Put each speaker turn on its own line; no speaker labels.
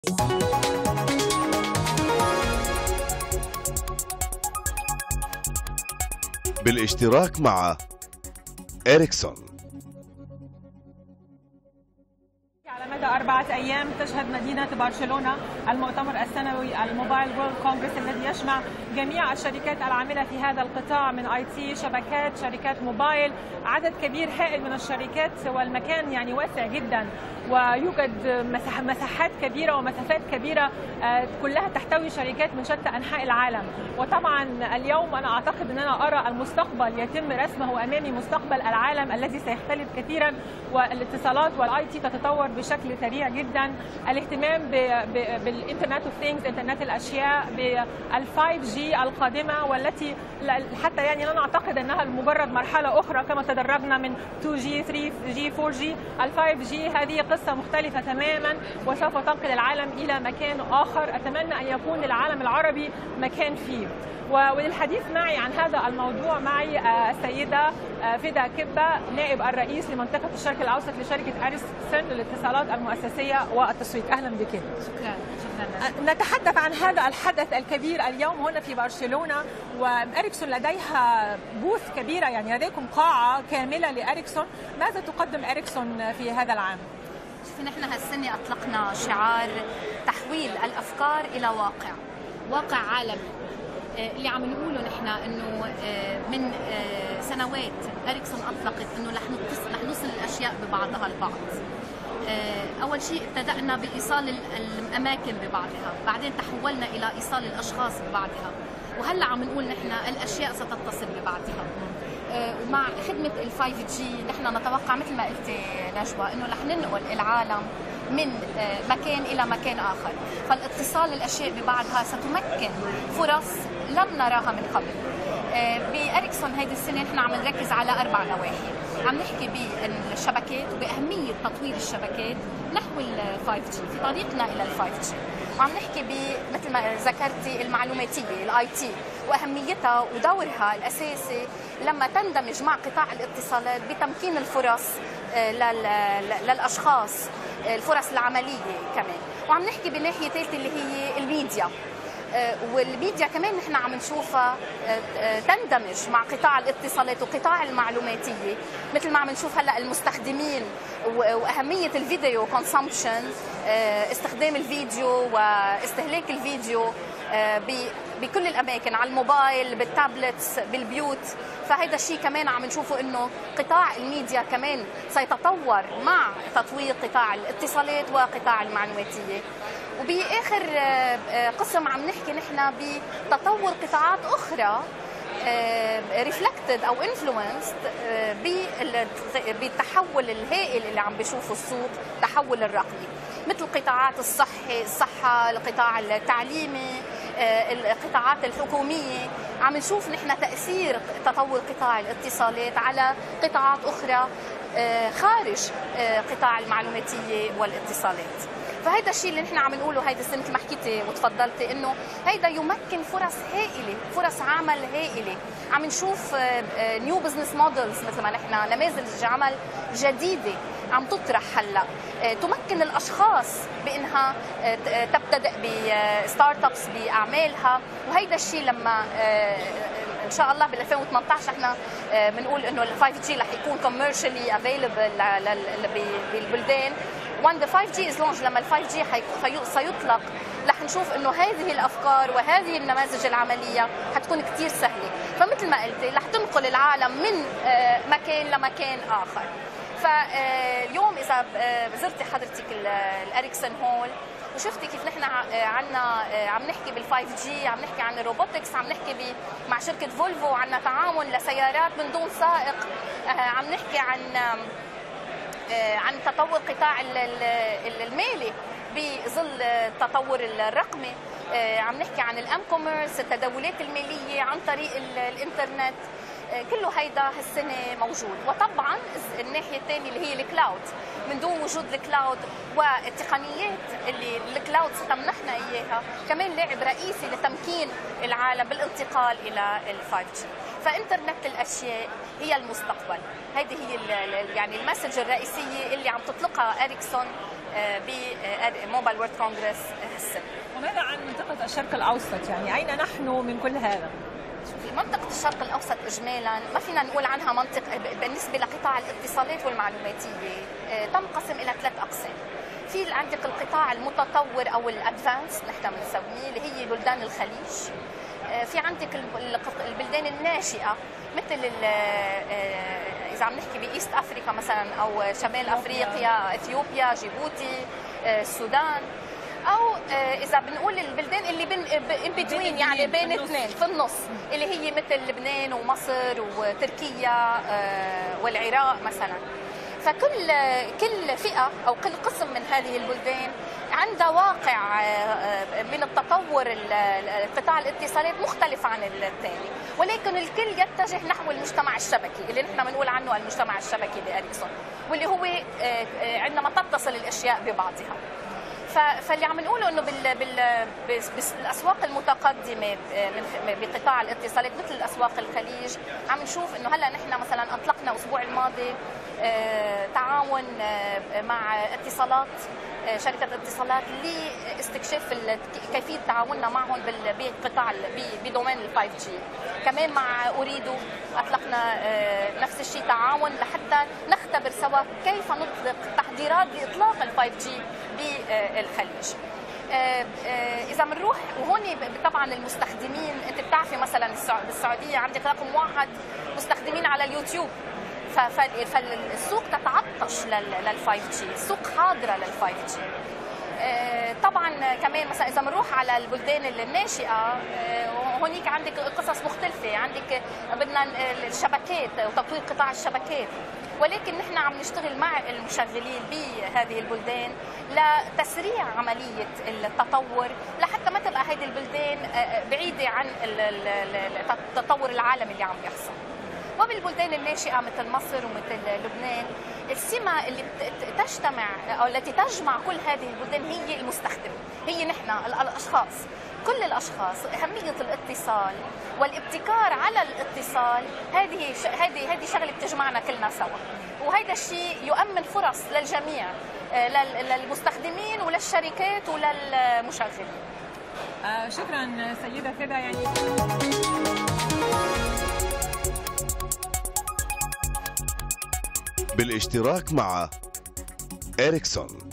بالاشتراك مع إريكسون.
على مدى 4 أيام تشهد مدينة برشلونة المؤتمر السنوي الموبايل وورلد كونغرس الذي يجمع جميع الشركات العاملة في هذا القطاع من IT، شبكات، شركات موبايل، عدد كبير هائل من الشركات، والمكان يعني واسع جدا ويوجد مساحات كبيرة ومسافات كبيرة كلها تحتوي شركات من شتى أنحاء العالم. وطبعا اليوم أنا أعتقد أن أنا أرى المستقبل يتم رسمه أمامي، مستقبل العالم الذي سيختلف كثيرا، والاتصالات والاي تي تتطور بشكل سريع جدا، الاهتمام بالإنترنت اوف ثينجز، إنترنت الأشياء، بال5G القادمة، والتي حتى يعني لا نعتقد أنها مجرد مرحلة أخرى كما تدرجنا من 2G 3G 4G. ال5G هذه قصة مختلفة تماما وسوف تنقل العالم إلى مكان آخر أتمنى أن يكون للعالم العربي مكان فيه. وللحديث معي عن هذا الموضوع معي السيدة فدا كبة، نائب الرئيس لمنطقة الشرق الأوسط لشركة إريكسون للاتصالات المؤسسية والتسويق. أهلا بك.
شكرا.
نتحدث عن هذا الحدث الكبير اليوم هنا في برشلونة، وإريكسون لديها بوث كبيرة، يعني لديكم قاعة كاملة لإريكسون. ماذا تقدم إريكسون في هذا العام؟
شوفي، نحن هالسنة أطلقنا شعار تحويل الأفكار إلى واقع عالمي. اللي عم نقوله نحن انه من سنوات إريكسون اطلقت انه رح نوصل الاشياء ببعضها البعض. اول شيء ابتدأنا بايصال الاماكن ببعضها، بعدين تحولنا الى ايصال الاشخاص ببعضها، وهلا عم نقول نحن الاشياء ستتصل ببعضها. ومع خدمة ال5G نحن نتوقع مثل ما قلتي نجوى انه رح ننقل العالم من مكان إلى مكان آخر، فالاتصال الأشياء ببعضها ستمكن فرص لم نراها من قبل. بإريكسون هيدي السنة نحن عم نركز على 4 نواحي. عم نحكي بالشبكات وبأهمية تطوير الشبكات نحو ال5G، في طريقنا إلى ال5G. وعم نحكي مثل ما ذكرتي المعلوماتية الاي تي وأهميتها ودورها الأساسي لما تندمج مع قطاع الاتصالات بتمكين الفرص للأشخاص، الفرص العملية كمان. وعم نحكي بناحية ثالثة اللي هي الميديا، والميديا كمان نحن عم نشوفها تندمج مع قطاع الاتصالات وقطاع المعلوماتية، مثل ما عم نشوف هلا المستخدمين وأهمية الفيديو كونسومشن، استخدام الفيديو واستهلاك الفيديو بكل الأماكن، على الموبايل، بالتابلتس، بالبيوت. فهذا الشيء كمان عم نشوفه انه قطاع الميديا كمان سيتطور مع تطوير قطاع الاتصالات وقطاع المعلوماتية. وبآخر قسم عم نحكي نحن بتطور قطاعات أخرى ريفلكتد أو انفلونسد بالتحول الهائل اللي عم بيشوفه السوق، التحول الرقمي، مثل قطاعات الصحة، القطاع التعليمي، القطاعات الحكومية. عم نشوف نحن تأثير تطور قطاع الاتصالات على قطاعات أخرى خارج قطاع المعلوماتية والاتصالات. فهيدا الشيء اللي نحن عم نقوله هيدي السنة، مثل ما حكيتي وتفضلتي، انه هيدا يمكن فرص هائلة، فرص عمل هائلة. عم نشوف نيو بزنس مودلز، مثل ما نحن نماذج عمل جديدة عم تطرح هلا تمكن الاشخاص بانها تبتدئ بستارت ابس باعمالها. وهيدا الشيء لما ان شاء الله بال 2018 احنا بنقول انه ال5G رح يكون commercially available بالبلدان. when the 5G is launched، لما ال5G سيطلق، رح نشوف انه هذه الافكار وهذه النماذج العمليه حتكون كثير سهله. فمثل ما قلتي رح تنقل العالم من مكان لمكان اخر. فاليوم اذا زرتي حضرتك الإريكسون هول وشفتي كيف نحن عم نحكي بال5G، عم نحكي عن الروبوتكس، عم نحكي مع شركه فولفو عنا تعاون لسيارات من دون سائق، عم نحكي عن تطور قطاع المالي بظل التطور الرقمي، عم نحكي عن الام كوميرس، التداولات الماليه عن طريق الانترنت. كله هيدا هالسنه موجود. وطبعا الناحيه الثانيه اللي هي الكلاود، من دون وجود الكلاود والتقنيات اللي الكلاود ستمنحنا اياها كمان لاعب رئيسي لتمكين العالم بالانتقال الى ال5G. فانترنت الاشياء هي المستقبل. هذه هي يعني المسج الرئيسيه اللي عم تطلقها إريكسون بموبايل وورد كونغرس السنة.
وماذا عن منطقة الشرق الأوسط؟ يعني أين نحن من كل هذا؟
في منطقة الشرق الأوسط إجمالا ما فينا نقول عنها منطقة بالنسبة لقطاع الاتصالات والمعلوماتية تنقسم إلى 3 أقسام. في عندك القطاع المتطور أو الأدفانس نحن بنسميه اللي هي بلدان الخليج. في عندك البلدان الناشئة مثل إذا عم نحكي بإيست أفريقيا مثلا أو شمال أفريقيا، إثيوبيا، جيبوتي، السودان، أو إذا بنقول البلدان اللي بين يعني بين اثنين في النص اللي هي مثل لبنان ومصر وتركيا والعراق مثلا. فكل فئة أو كل قسم من هذه البلدان عندها واقع من التطور قطاع الاتصالات مختلف عن الثاني، ولكن الكل يتجه نحو المجتمع الشبكي اللي نحن بنقول عنه المجتمع الشبكي بأريكسون، واللي هو عندما تتصل الأشياء ببعضها. فاللي عم نقوله انه بالاسواق المتقدمه بقطاع الاتصالات مثل الاسواق الخليج عم نشوف انه هلا نحن مثلا اطلقنا الاسبوع الماضي تعاون مع اتصالات، شركه اتصالات لاستكشاف كيفيه تعاوننا معهم بقطاع بدومين ال 5G. كمان مع أوريدو اطلقنا نفس الشيء تعاون لحتى نختبر سوا كيف نطلق تحضيرات لاطلاق ال 5G بالخليج. اذا بنروح وهون طبعا المستخدمين، انت بتعرفي مثلا بالسعوديه عندك رقم 1 مستخدمين على اليوتيوب، فالسوق تتعطش لل 5G، السوق حاضره لل 5G. طبعا كمان مثلا اذا بنروح على البلدان الناشئه هونيك عندك قصص مختلفه، عندك بدنا الشبكات وتطوير قطاع الشبكات، ولكن نحن عم نشتغل مع المشغلين بهذه البلدان لتسريع عمليه التطور لحتى ما تبقى هذه البلدان بعيده عن التطور العالمي اللي عم يحصل. وبالبلدان الناشئه مثل مصر ومثل لبنان السمة اللي تجتمع أو التي تجمع كل هذه البلدان هي المستخدم، هي نحن الأشخاص، كل الأشخاص. أهمية الاتصال والابتكار على الاتصال هذه شغلة بتجمعنا كلنا سوا، وهذا الشيء يؤمن فرص للجميع، للمستخدمين وللشركات وللمشغلين.
شكرا سيدة فدا. يعني
بالاشتراك مع إريكسون.